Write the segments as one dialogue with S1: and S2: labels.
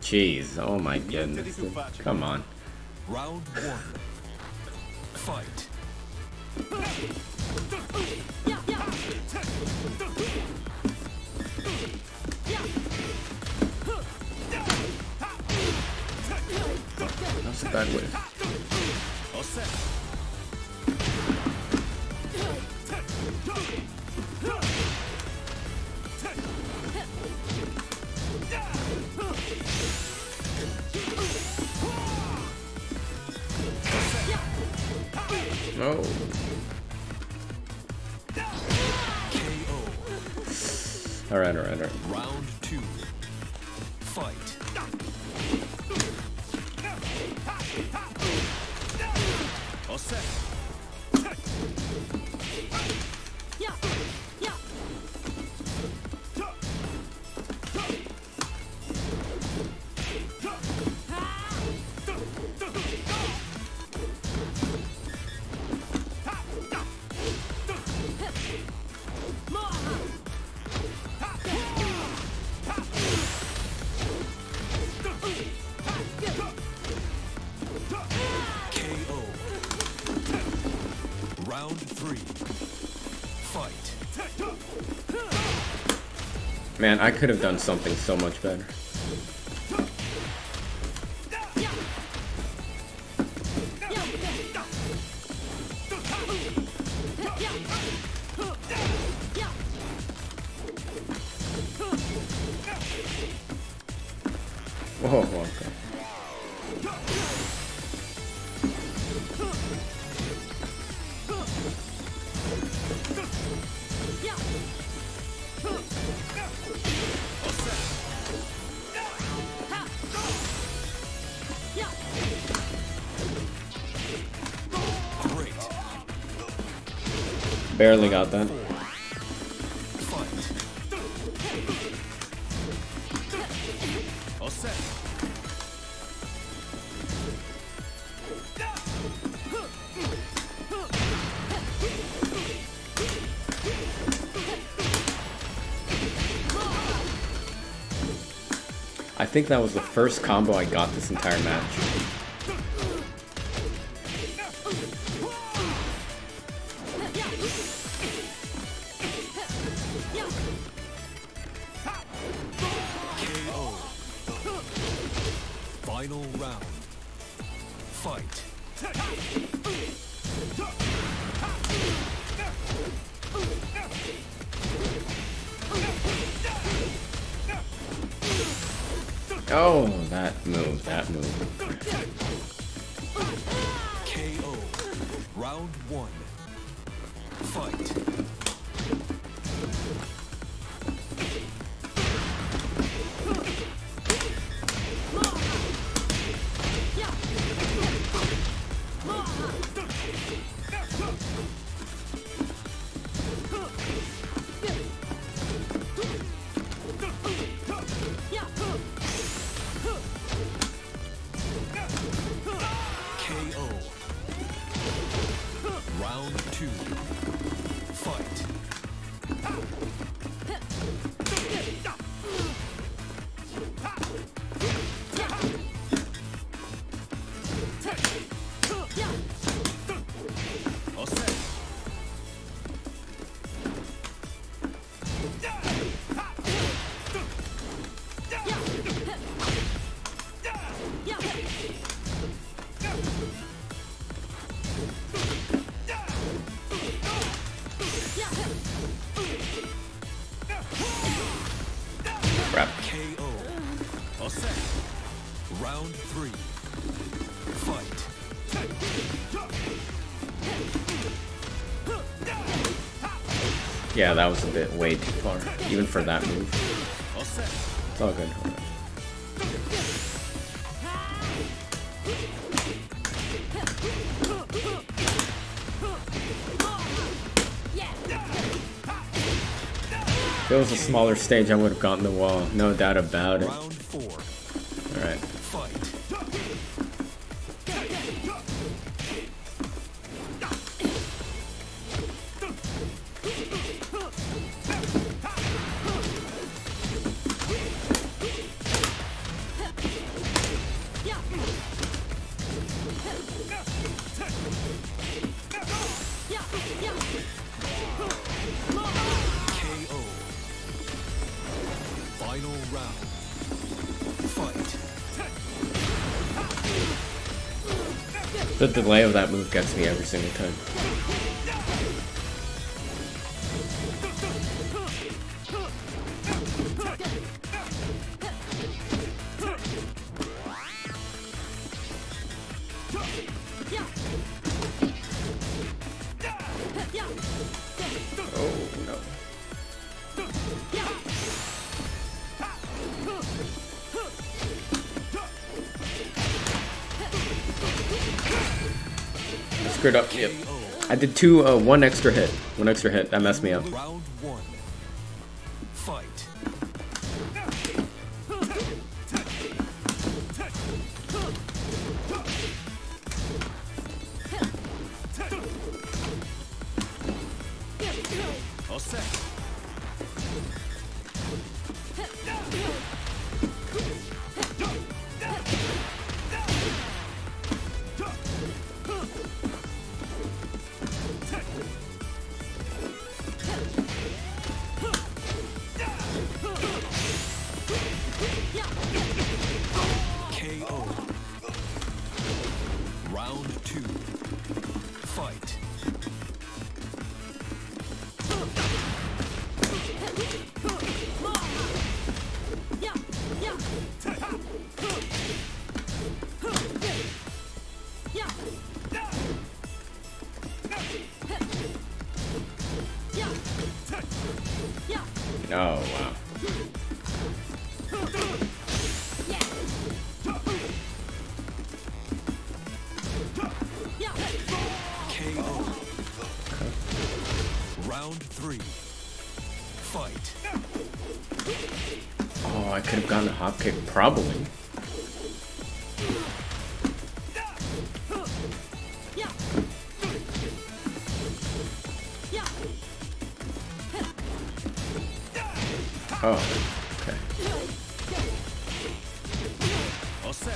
S1: Jeez, oh my goodness. Come on.
S2: Round 1. Fight.
S1: That's a bad way.
S2: All set.
S1: No.
S2: KO.
S1: Alright.
S2: Round 2. Fight. All set. KO. Round 3. Fight.
S1: Man, I could have done something so much better. Whoa, okay.
S2: Great.
S1: Barely got that.
S2: Fight. All set.
S1: I think that was the first combo I got this entire match.
S2: KO. Final round. Fight.
S1: Oh, that move.
S2: KO. Round 1. Fight. KO. Round 2. Fight. All set.
S1: Crap.
S2: KO. All set. Round 3. Fight.
S1: Yeah, that was a bit way too far, even for that move.
S2: All set.
S1: It's all good. If it was a smaller stage, I would have gotten the wall, no doubt about it.
S2: Round 4.
S1: Alright.
S2: Fight.
S1: The delay of that move gets me every single time. Oh no. Screwed up. Yep. I did one extra hit. One extra hit. That messed me up.
S2: Round one. Fight. All set. KO. Round two. Fight.
S1: Oh wow.
S2: KO. Round three. Fight.
S1: Oh, I could have gotten a hop kick probably. Oh, okay.
S2: All set.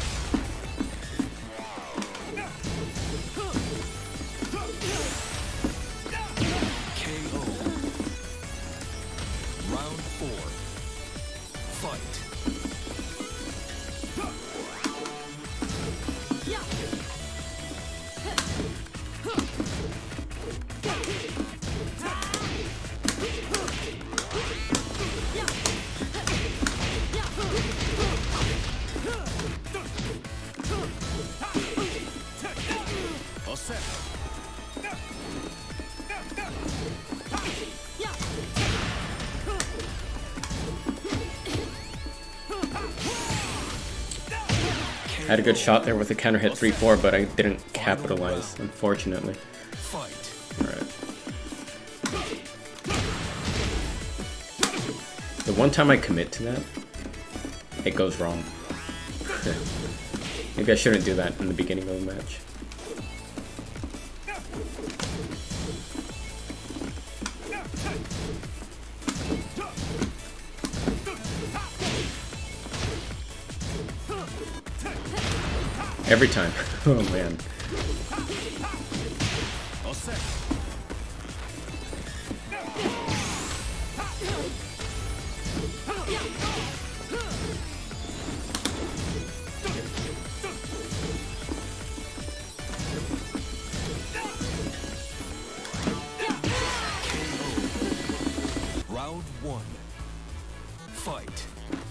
S2: KO. Round four. Fight. All set.
S1: I had a good shot there with a counter hit 3-4, but I didn't capitalize, unfortunately.
S2: Fight.
S1: Alright. The one time I commit to that, it goes wrong. Maybe I shouldn't do that in the beginning of the match. Every time. Oh man.
S2: All set. Round one. Fight.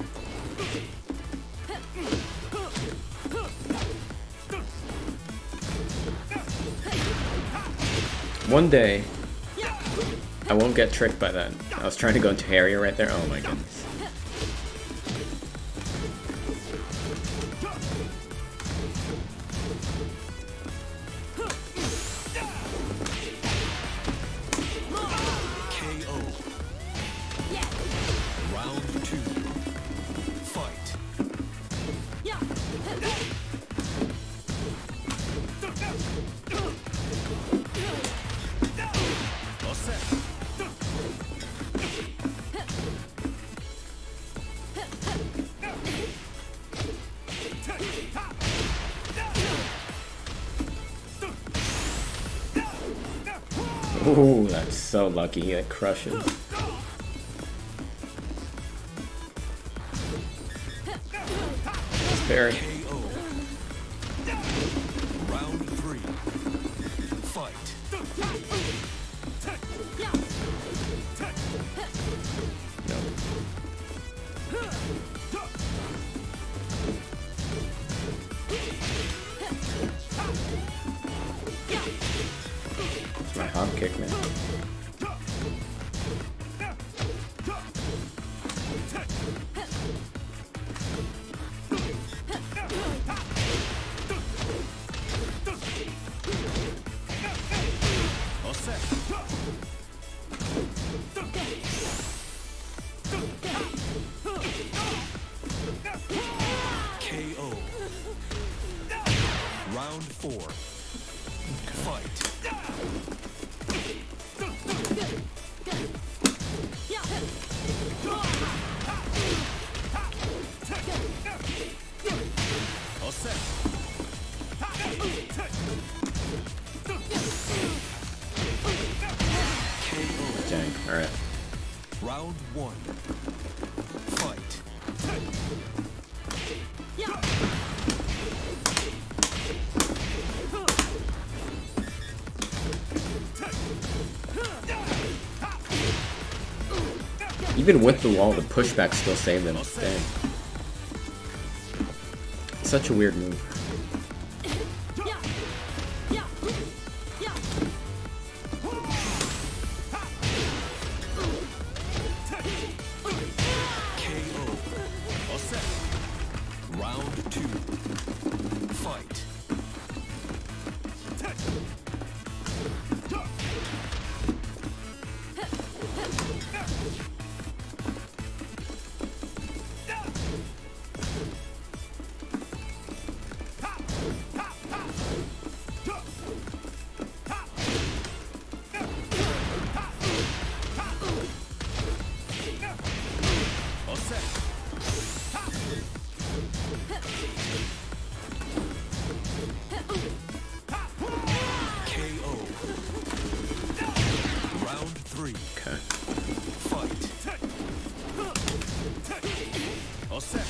S1: One day, I won't get tricked by that. I was trying to go into Harrier right there. Oh my goodness.
S2: KO. Round two. Fight. All set.
S1: Ooh, that's so lucky. It crushes. Parry.
S2: KO. Round three. 4. Fight. All set.
S1: Dang. All right.
S2: Round 1. Fight.
S1: Even with the wall, the pushback still saved them. Dang. Such a weird move.
S2: KO. All set. Round 2. Fight. All set. KO. Round 3.
S1: Okay.
S2: Fight. All set.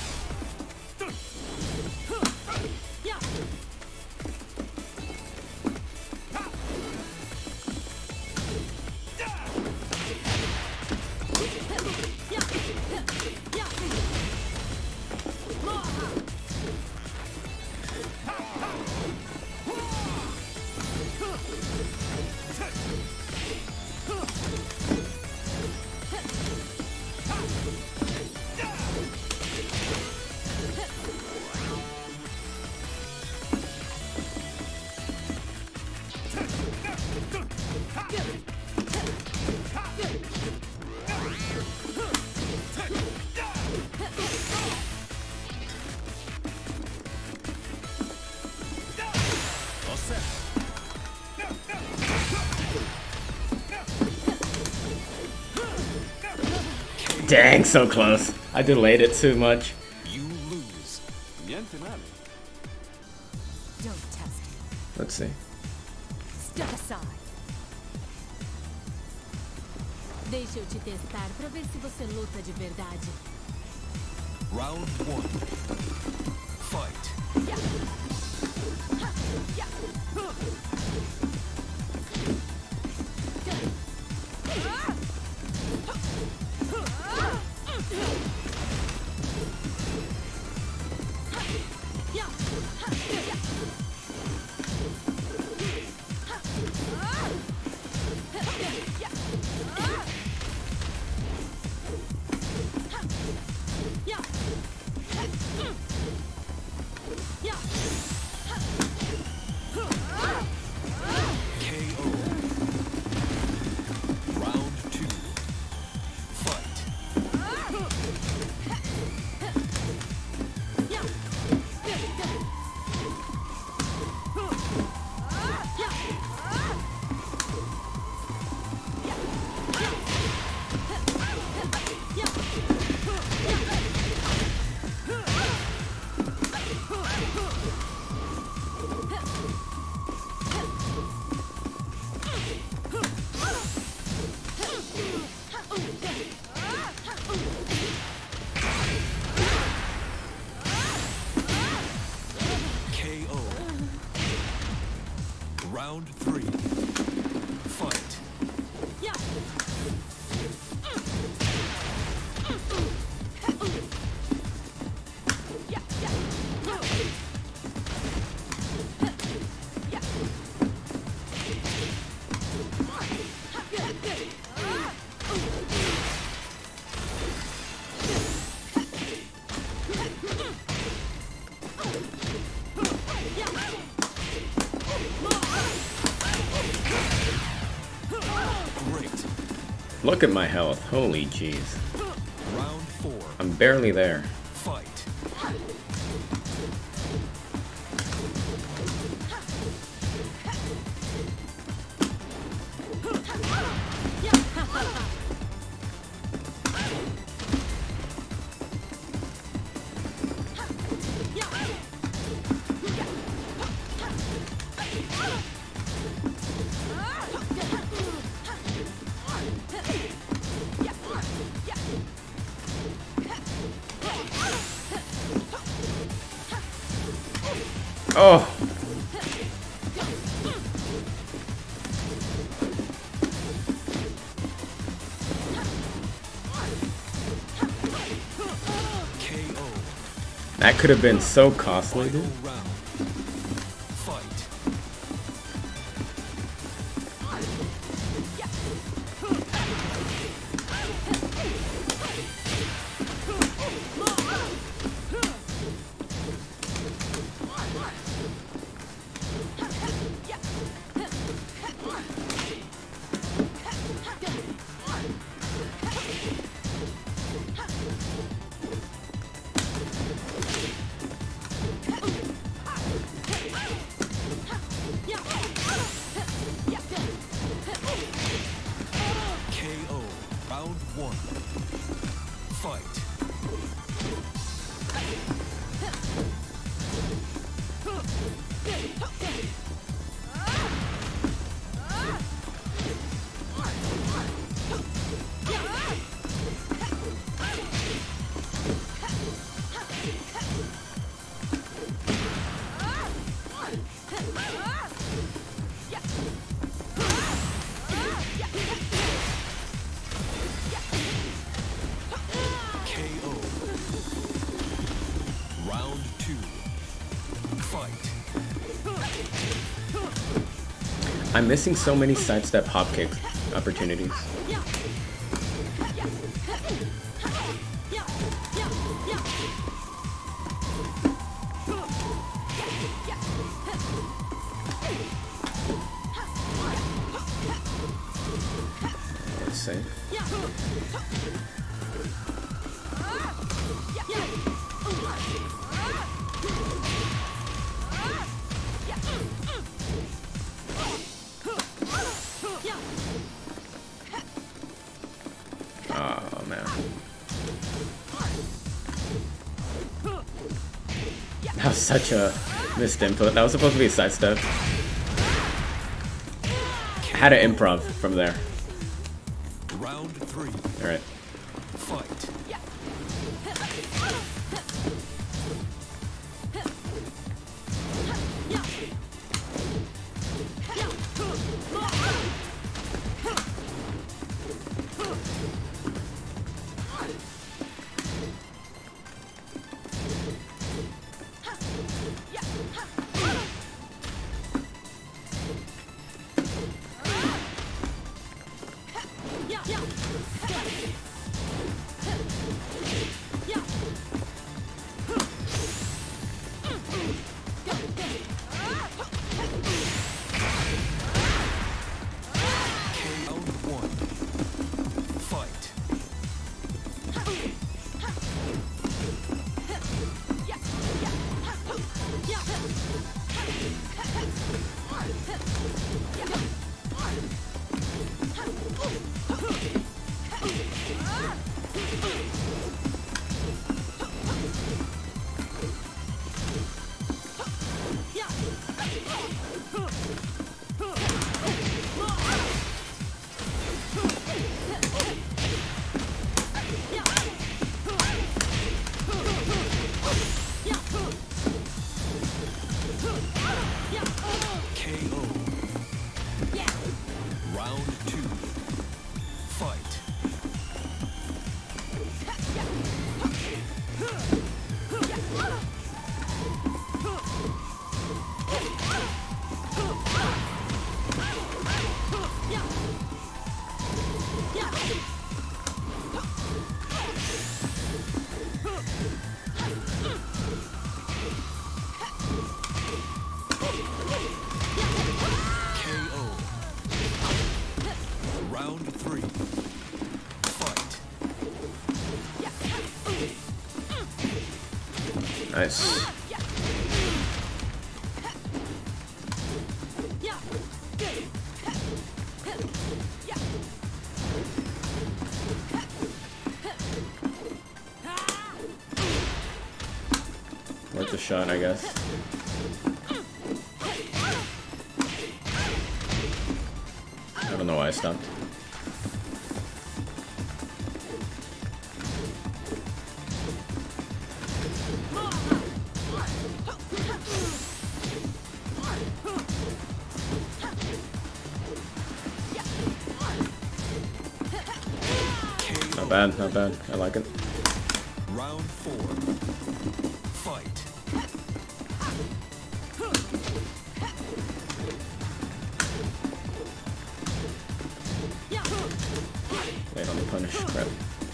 S2: All set.
S1: Dang, so close. I delayed it too much.
S2: You lose.
S3: Niente male.
S4: Don't test me.
S1: Let's see.
S4: Step aside. Deixa eu te testar pra ver se você luta de verdade.
S2: Round 1. Fight. KO. Round 2. Fight. KO. Round 3. Fight. Great.
S1: Look at my health. Holy jeez.
S2: Round 4.
S1: I'm barely there.
S2: Fight.
S1: Oh!
S2: KO.
S1: That could have been so costly, dude.
S2: Final round. Fight. KO. Round one. Fight. KO. Round two. Fight.
S1: I'm missing so many sidestep hop kick opportunities. Let's see. Oh man. That was such a missed input. That was supposed to be a sidestep. I had to improv from there.
S2: Round three.
S1: Alright.
S2: Fight. Round one. Fight. KO. Round two. Fight. KO. Round three. Fight.
S1: Nice. Worth a shot, I guess. I don't know why I stopped. Not bad, not bad. I like it.
S2: Round 4. Fight.
S1: Wait on the punish. Crap.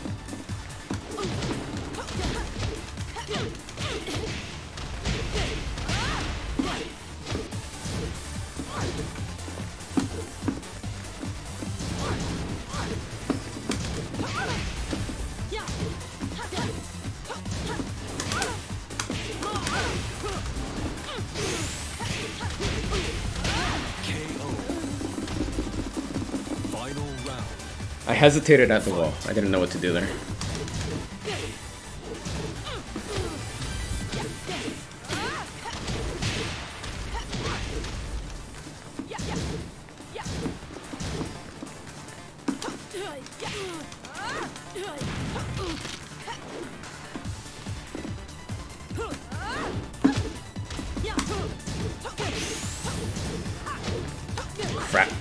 S1: I hesitated at the wall. I didn't know what to do there. Crap.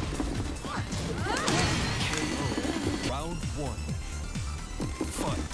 S2: Round 1. Fight.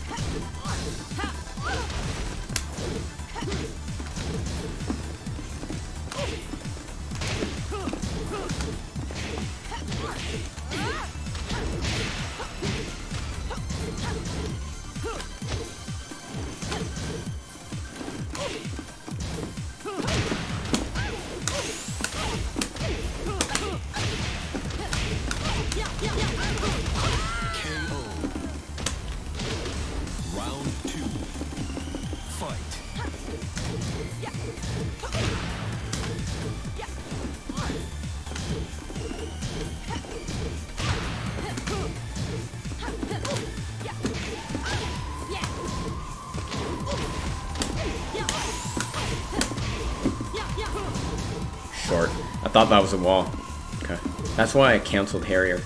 S1: Short. I thought that was a wall. Okay. That's why I canceled Harrier.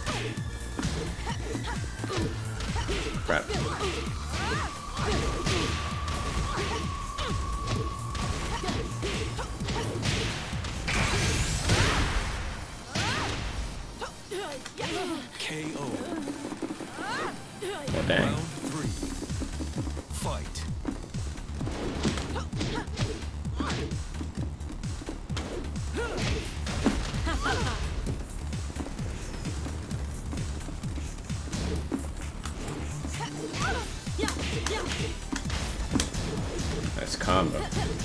S1: Crap.
S2: KO.
S1: Oh, dang.
S2: Round 3. Fight.
S1: Nice combo.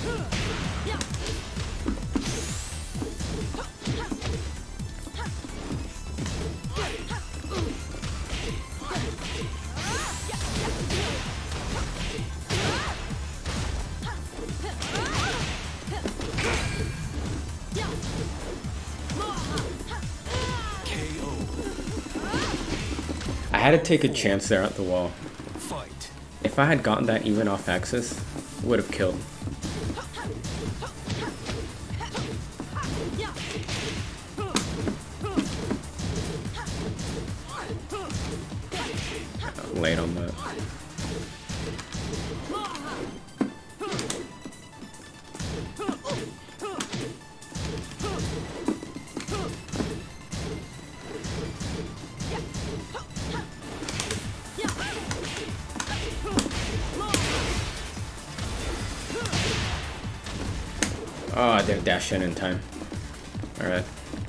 S1: I had to take a chance there at the wall.
S2: Fight.
S1: If I had gotten that even off axis, would have killed. Late on that. Oh, I didn't dash in time. Alright.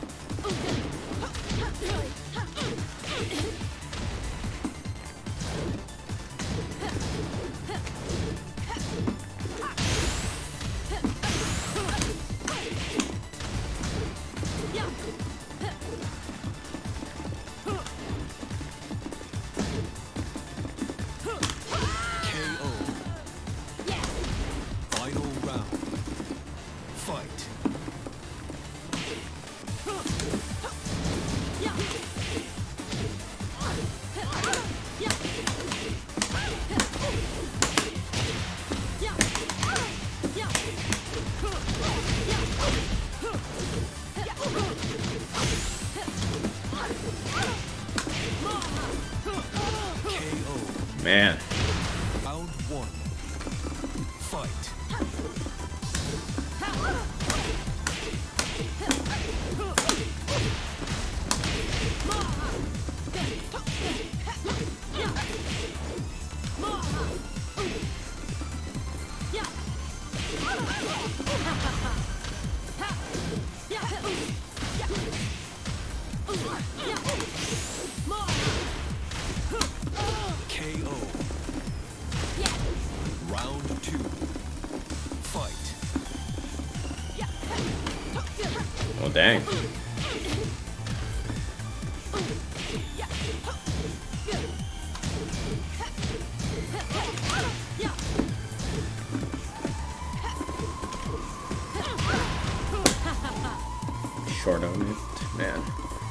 S1: Man.
S2: Round 1. Fight.
S1: Oh, dang. Short on it, man.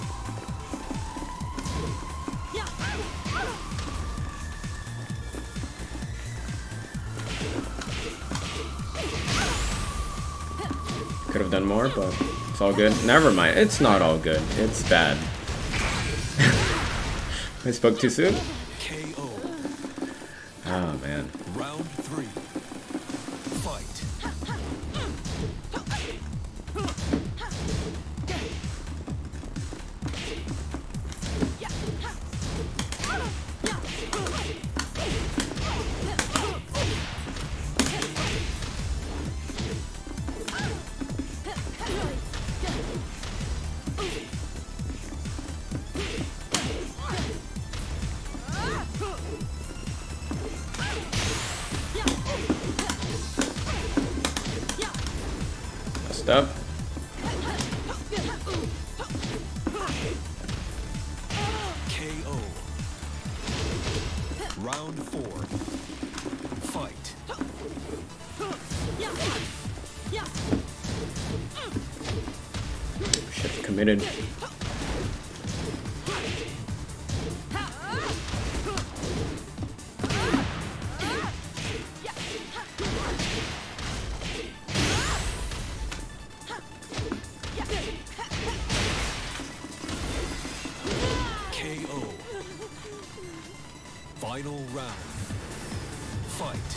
S1: Could have done more, but it's all good. Never mind. It's not all good. It's bad. I spoke too soon?
S2: KO.
S1: Oh, man.
S2: Round 3. Fight.
S1: Messed up.
S2: KO. Round 4. Fight.
S1: Shit, committed.
S2: KO. Final round. Fight.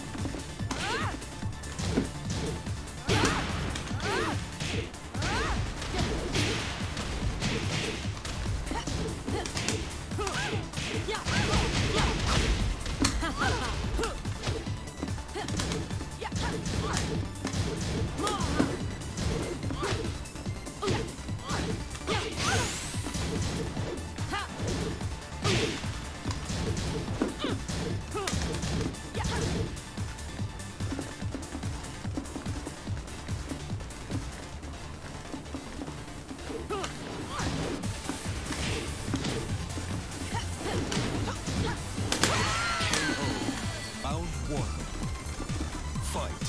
S2: Round 1. Fight.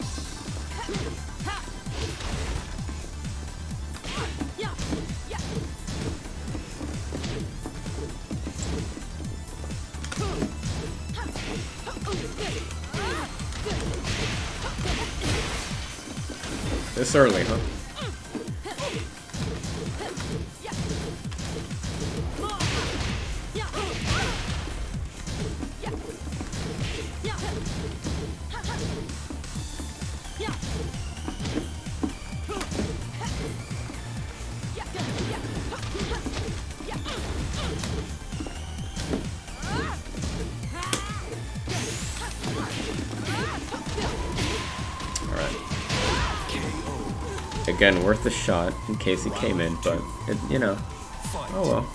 S1: This early, huh? Alright. Again, worth the shot in case he came in, but, it, you know,
S2: Fight.
S1: oh well.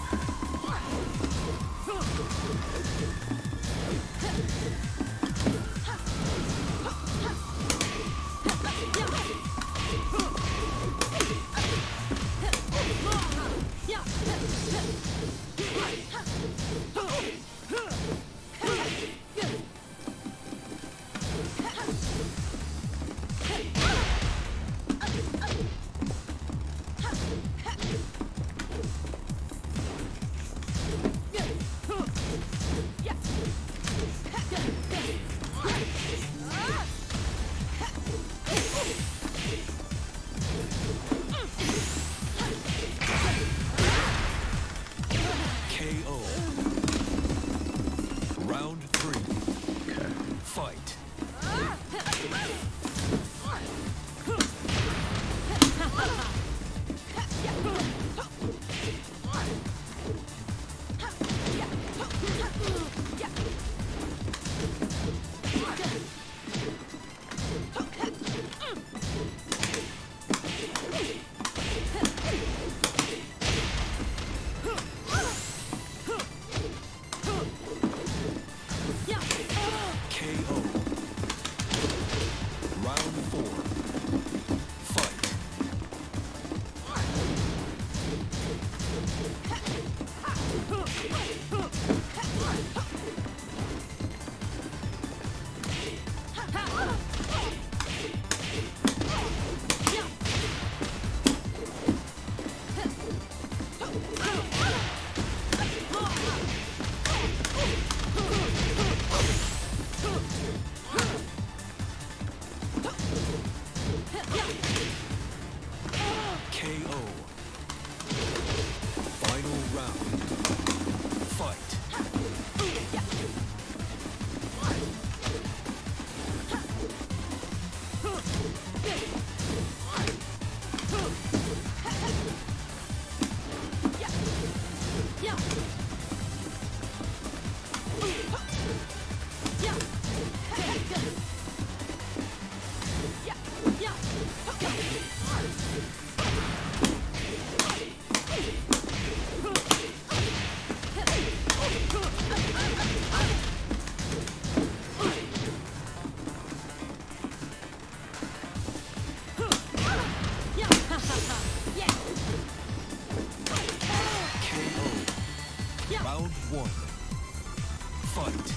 S2: Round one. Fight.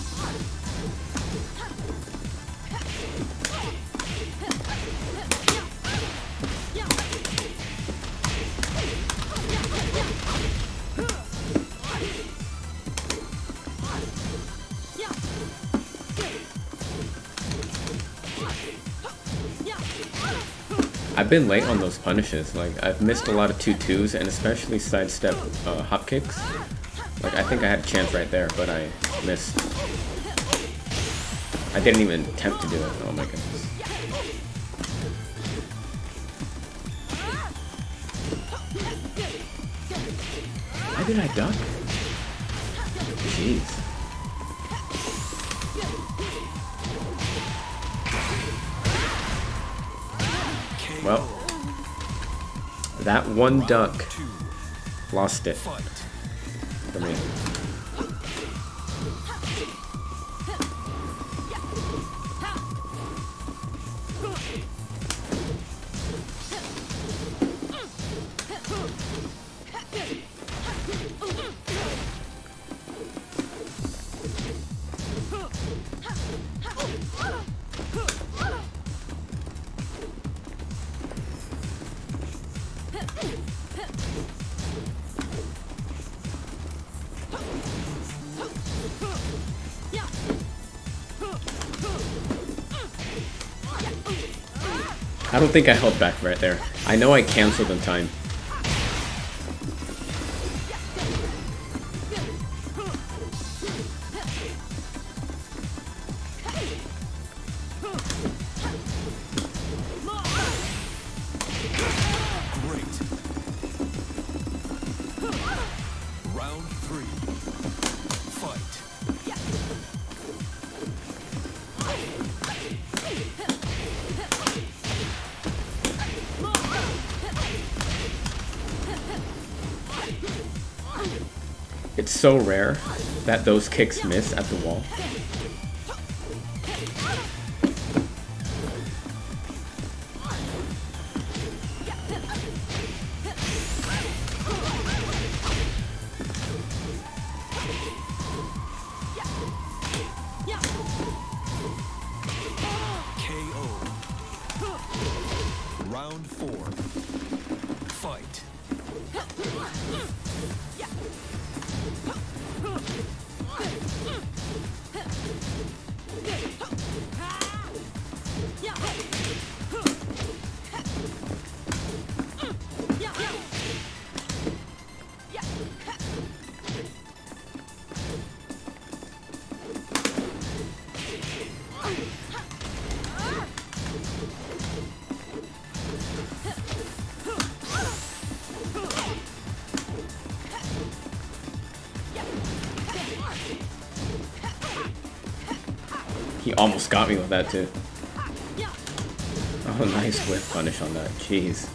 S1: I've been late on those punishes. Like, I've missed a lot of 2-2s and especially sidestep hop kicks. Like, I think I had a chance right there, but I missed. I didn't even attempt to do it. Oh my goodness. Why did I duck? Jeez. Well, that one duck lost it for me. I don't think I held back right there. I know I canceled in time.
S2: Great. Round three. Fight.
S1: It's so rare that those kicks miss at the wall.
S2: KO. Round four. Fight.
S1: He almost got me with that too. Oh, nice whiff punish on that. Jeez.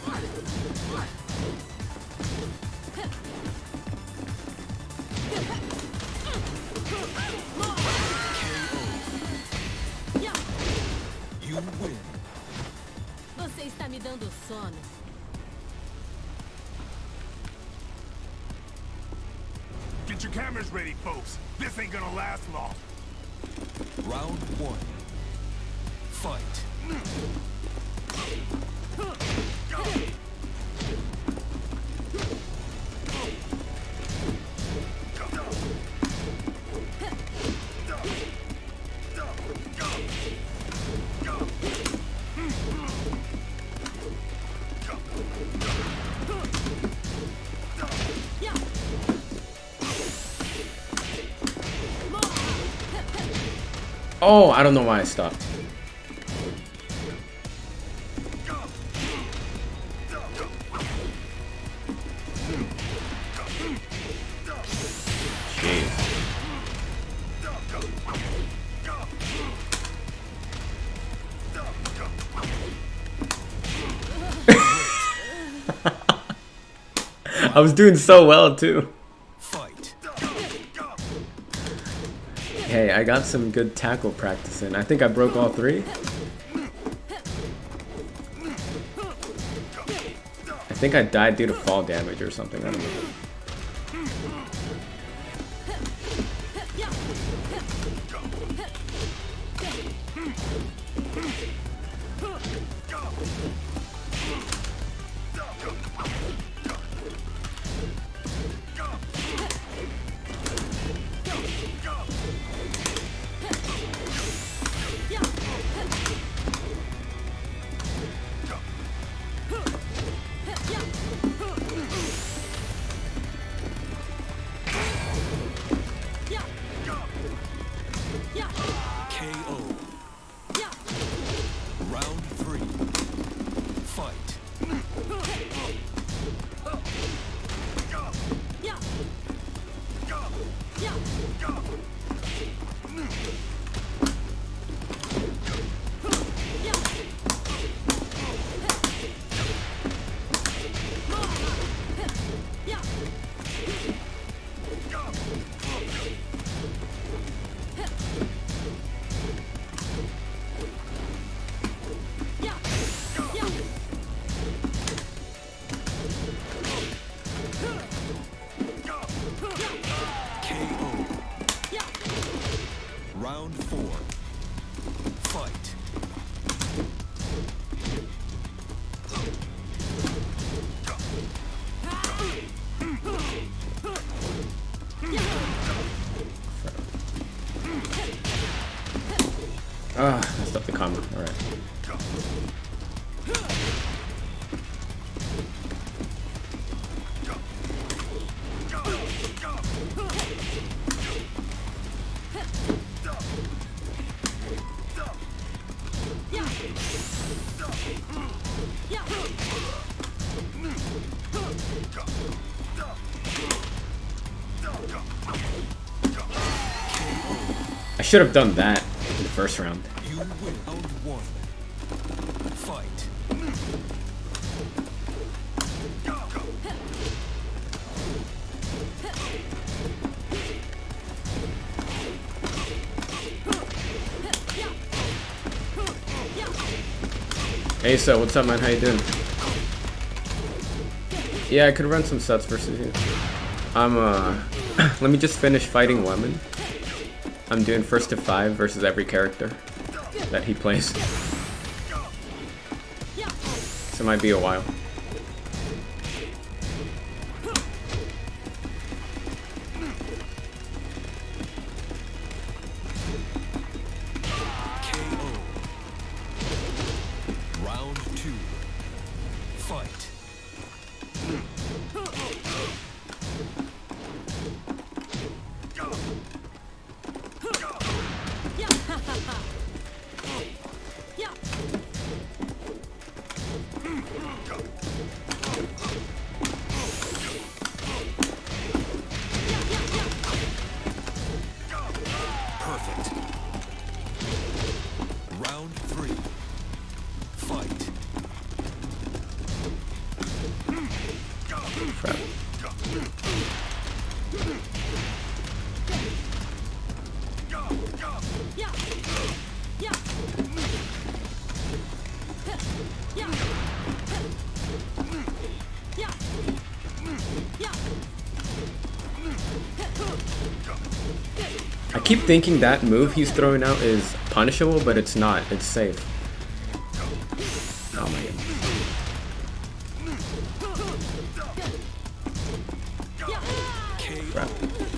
S2: You win.
S4: Você está me dando sono.
S3: Get your cameras ready, folks. This ain't gonna last long.
S2: Round one. Fight.
S1: Oh, I don't know why I stopped. Jeez. I was doing so well too.
S2: Fight.
S1: Hey, I got some good tackle practice in. I think I broke all three. I think I died due to fall damage or something. I don't know. Ah, messed up the combo. Alright. I should have done that in the first round.
S2: You win. Round 1. Fight.
S1: Hey, so what's up, man? How you doing? Yeah, I could run some sets versus you. I'm let me just finish fighting Lemon. I'm doing first to 5 versus every character that he plays. So it might be a while.
S2: KO. Round 2. Fight. Perfect. Round 3. Fight.
S1: Crap. I keep thinking that move he's throwing out is punishable, but it's not. It's safe. Oh my god. Crap.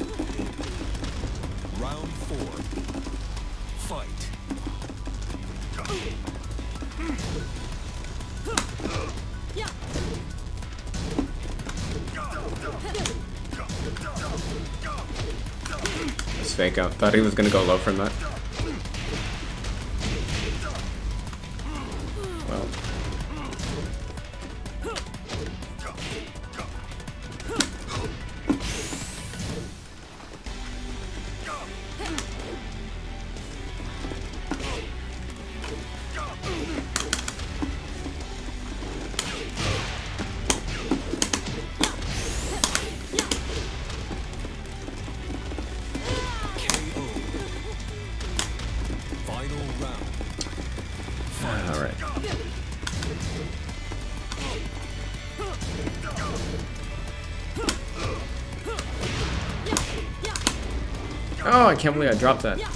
S2: Round 4. Fight.
S1: It's fake out. Thought he was gonna go low from that. Well.
S2: KO. Final round.
S1: Alright. Oh, I can't believe I dropped that.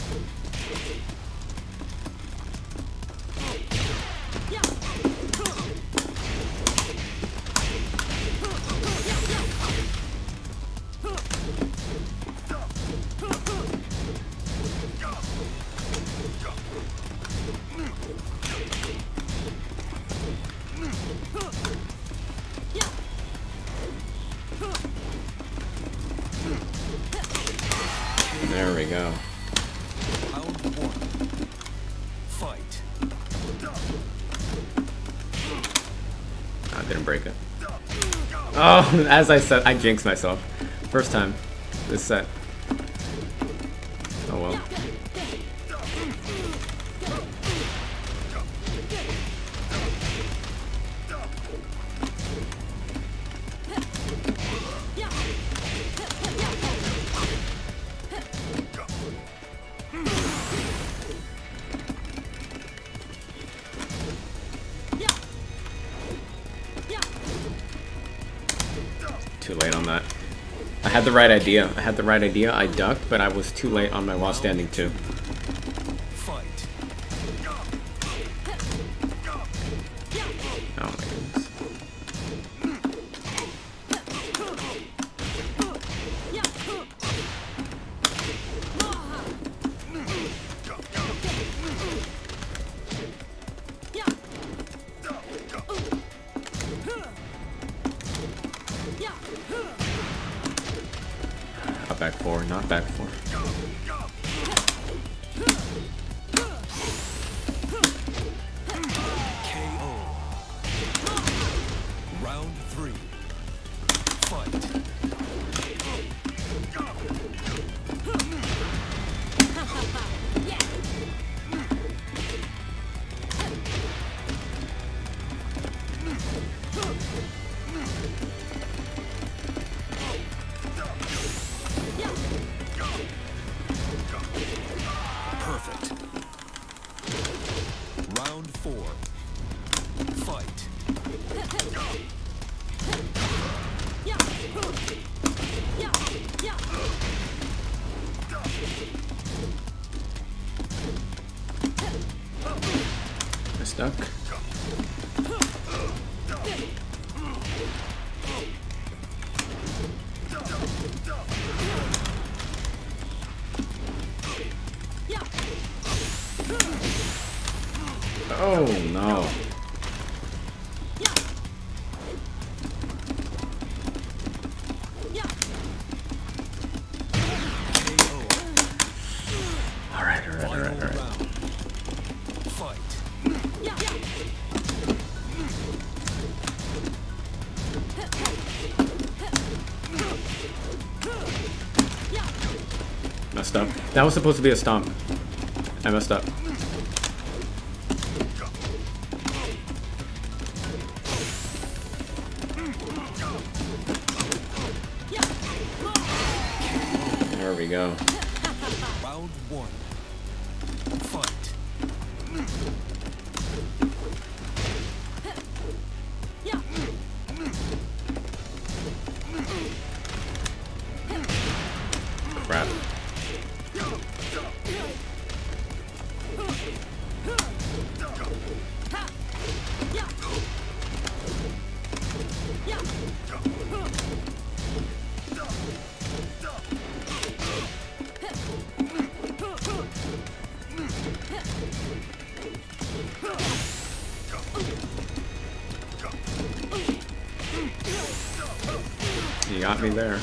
S1: There we go.
S2: Round 1. Fight.
S1: I didn't break it. Oh, as I said, I jinxed myself. First time this set. Oh well. Too late on that. I had the right idea. I ducked, but I was too late on my while standing too.
S2: Fight.
S1: Oh my goodness. four, not back four.
S2: KO. Round 3. Fight. Perfect. Round 4. Fight.
S1: I'm stuck. Oh no. Alright.
S2: Round. Fight.
S1: Messed up. That was supposed to be a stomp. I messed up. There we go.
S2: Round 1. Fight.
S1: Crap. You got me there.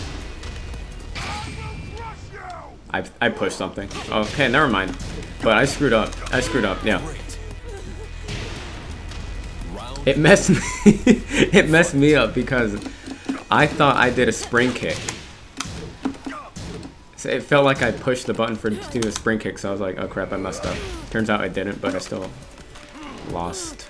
S1: I pushed something. Okay, never mind. But I screwed up. Yeah.
S2: Great. Round
S1: It messed me. It messed me up because I thought I did a spring kick. So it felt like I pushed the button for to do a spring kick. So I was like, oh crap, I messed up. Turns out I didn't, but I still lost.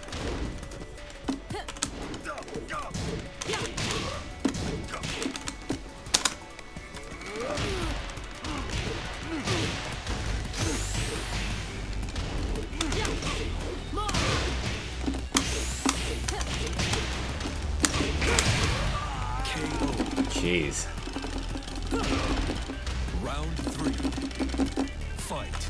S1: Jeez.
S2: Round 3. Fight.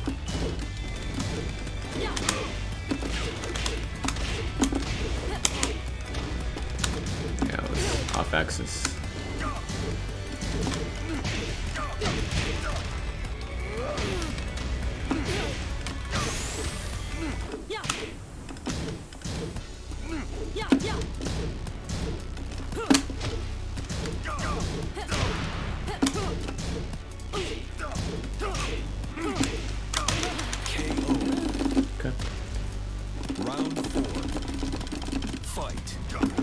S1: Yeah, it was off axis. Okay.
S2: Round 4. Fight.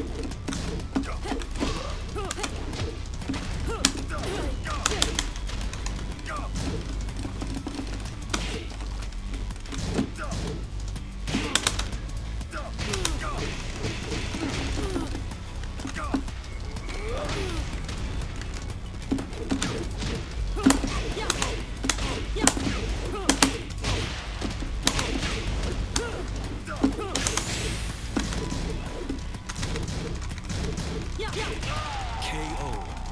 S2: KO.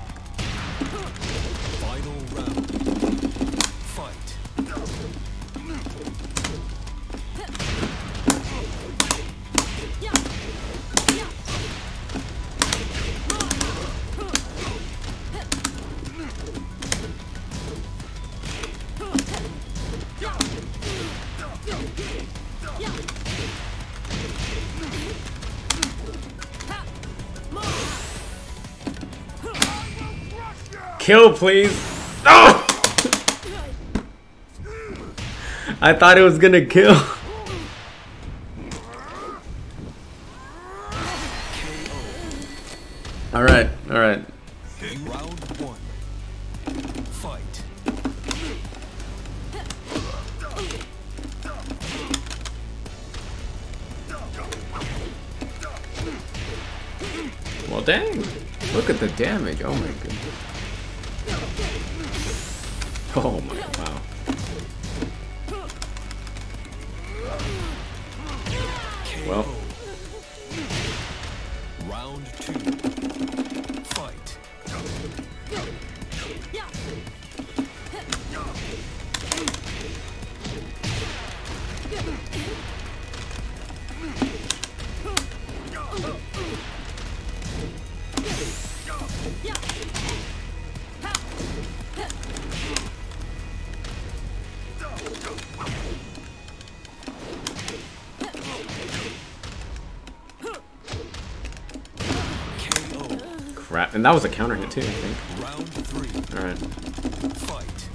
S2: Final round. Fight.
S1: Kill, please. Oh! I thought it was gonna kill. Alright, alright.
S2: Round one. Fight.
S1: Well, dang. Look at the damage. Oh my goodness. Oh my, wow. Well.
S2: Round two. Fight.
S1: Crap. And that was a counter hit too, I think.
S2: Round three.
S1: Alright.
S2: Fight.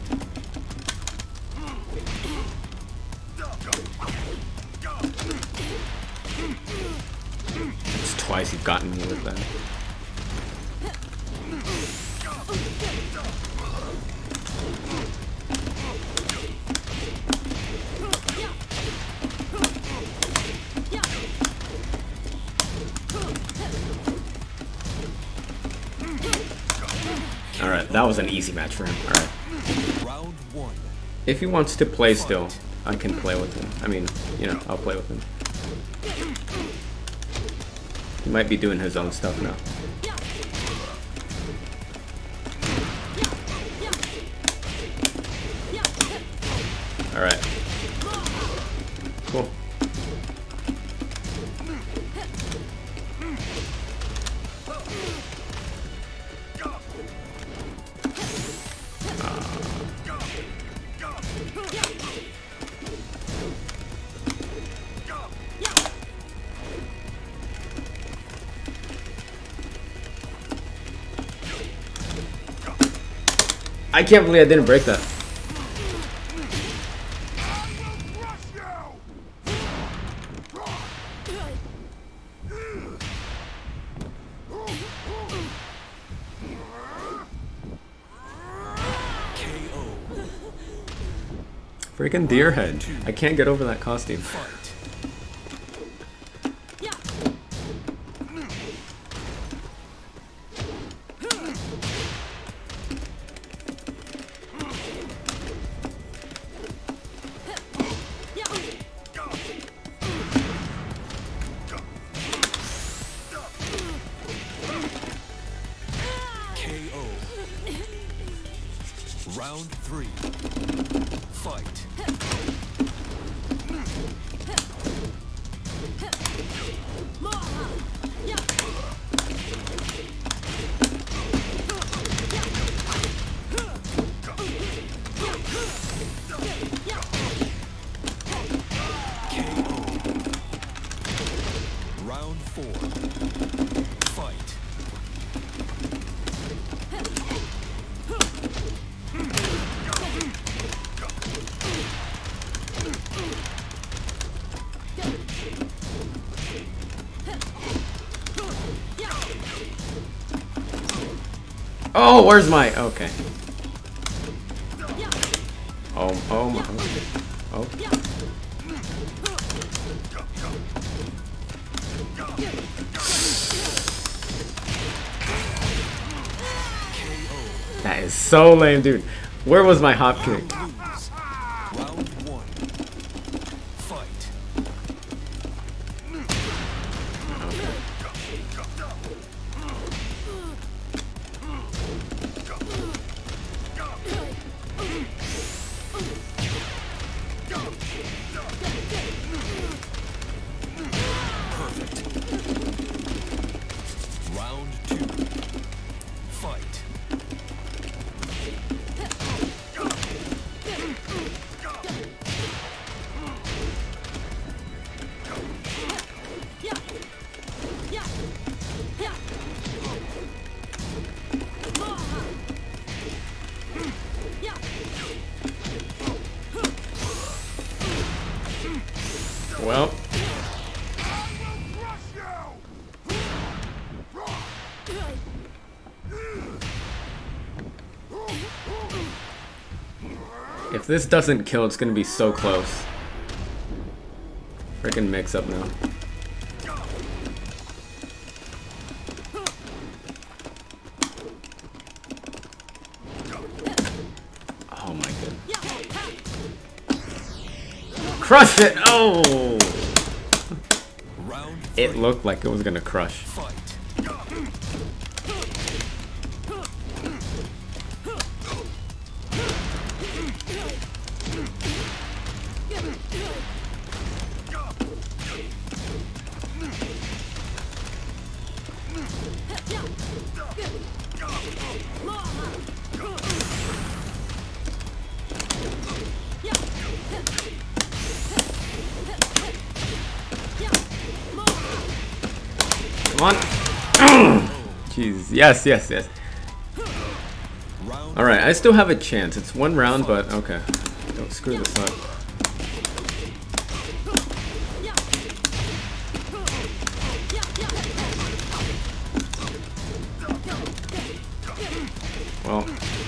S1: It's twice you've gotten me with that. Alright, that was an easy match for him. Alright.
S2: Round one.
S1: If he wants to play still, I can play with him. I mean, you know, I'll play with him. He might be doing his own stuff now. Alright. Cool. I can't believe I didn't break that. Freaking deer head. I can't get over that costume.
S2: Round three. Fight. Round four. Fight.
S1: Oh, where's my... Okay. Oh my... Oh. That is so lame, dude. Where was my hop kick?
S2: Round one. Fight. Perfect. Round two. Fight.
S1: well. If this doesn't kill, it's gonna be so close. Freaking mix up now. Oh my god. Crush it! Oh! It looked like it was gonna crush. Come on. Jeez. Yes, yes, yes. Alright, I still have a chance. It's one round, but okay. Don't screw this up. Well.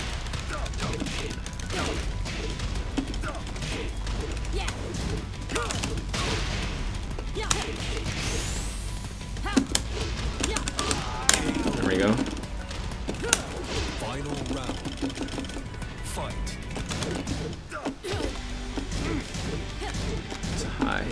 S1: There we go.
S2: Final round. Fight.
S1: It's high.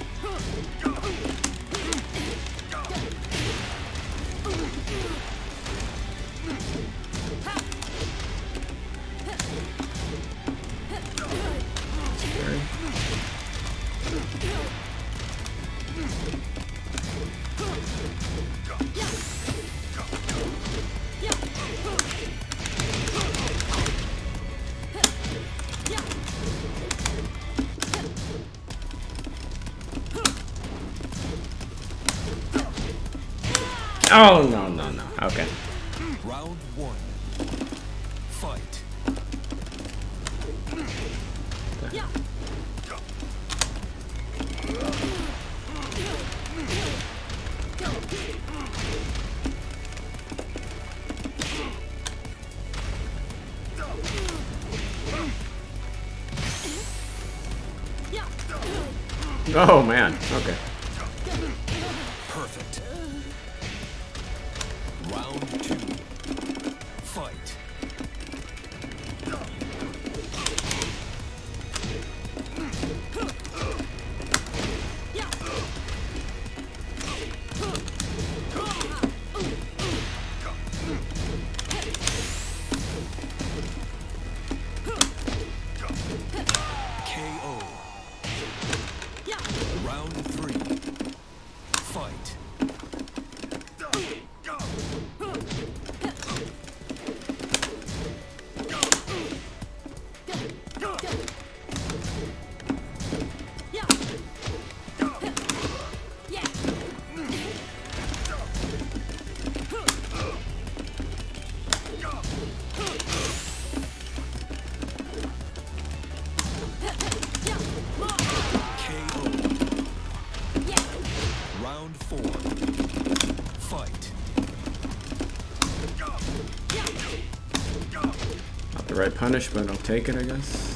S1: Oh, no, no, no. Okay.
S2: Round one. Fight.
S1: Oh, man. Okay.
S2: Perfect. Round two. Fight. KO. Round three. Fight. Round four. Fight.
S1: Not the right punish, but I'll take it, I guess.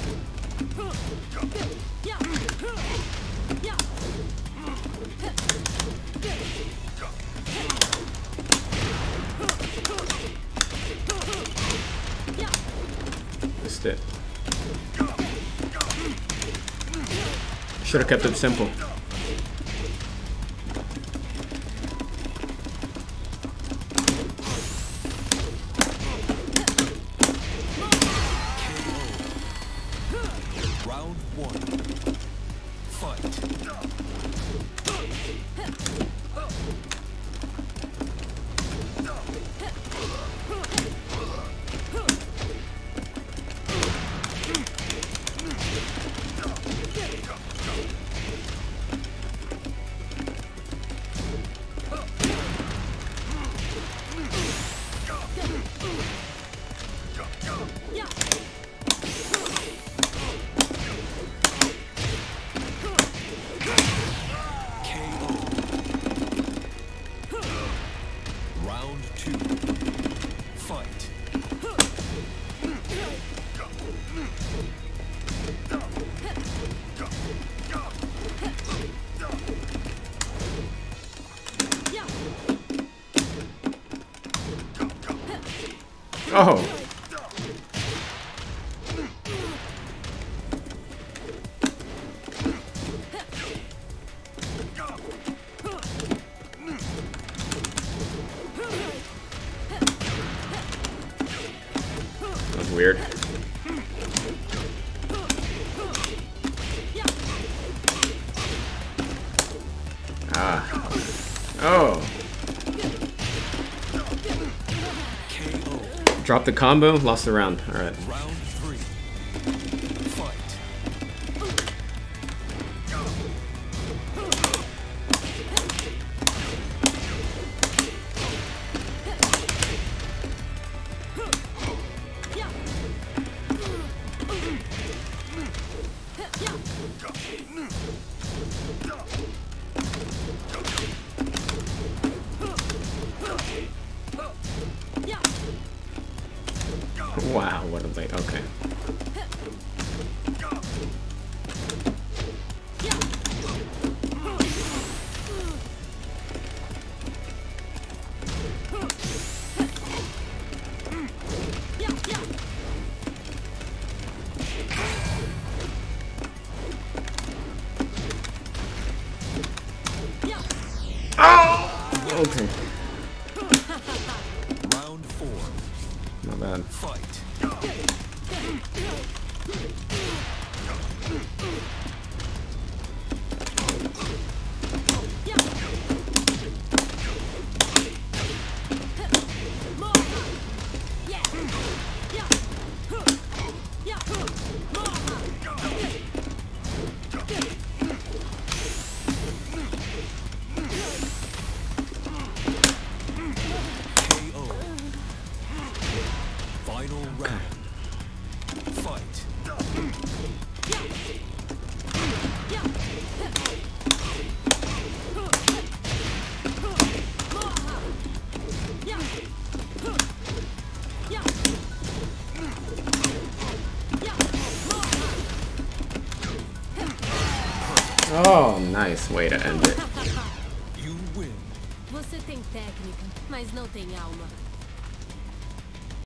S1: Missed it. Should have kept it simple.
S2: Round one. Fight.
S1: Oh. That was weird. Ah. Oh. Dropped the combo, lost the round. Alright.
S2: Round 3. Fight.
S1: Wow, what a late. Okay. Oh! Okay.
S2: Round 4.
S1: Not bad.
S2: Fight. KO. Final round. Fight.
S1: Oh, nice way to end it.
S2: You win.
S4: Você tem técnica, mas não tem alma.